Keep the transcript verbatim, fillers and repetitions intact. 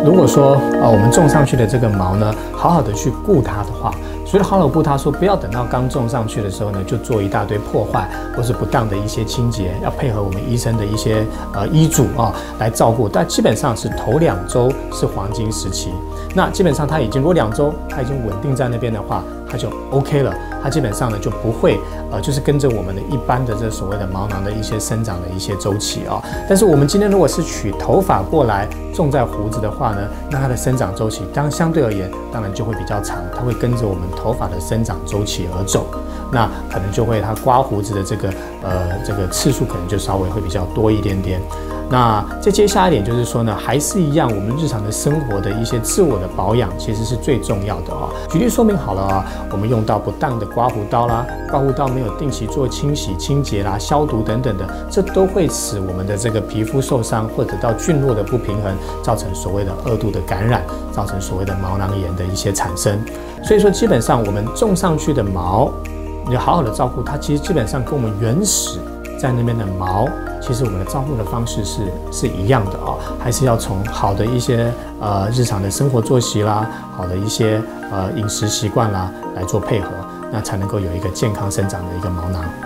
如果说呃我们种上去的这个毛呢，好好的去顾它的话，所以好好顾它说不要等到刚种上去的时候呢，就做一大堆破坏或是不当的一些清洁，要配合我们医生的一些呃医嘱啊来照顾。但基本上是头两周是黄金时期，那基本上它已经如果两周它已经稳定在那边的话，它就 OK 了，它基本上呢就不会呃就是跟着我们的一般的这所谓的毛囊的一些生长的一些周期啊。但是我们今天如果是取头发过来种在胡子的话呢，那它的生长周期当然相对而言当然就会比较长，它会跟着我们头发的生长周期而走，那可能就会它刮胡子的这个呃这个次数可能就稍微会比较多一点点。那再接下来一点就是说呢，还是一样，我们日常的生活的一些自我的保养其实是最重要的啊。举例说明好了啊，我们用到不当的刮胡刀啦，刮胡刀没有定期做清洗、清洁啦、消毒等等的，这都会使我们的这个皮肤受伤，或者到菌落的不平衡，造成所谓的二度的感染，造成所谓的毛囊炎的一些产生。所以说，基本上我们种上去的毛，你要好好的照顾它，其实基本上跟我们原始在那边的毛，其实我们的照顾的方式是是一样的啊、哦，还是要从好的一些呃日常的生活作息啦，好的一些呃饮食习惯啦来做配合，那才能够有一个健康生长的一个毛囊。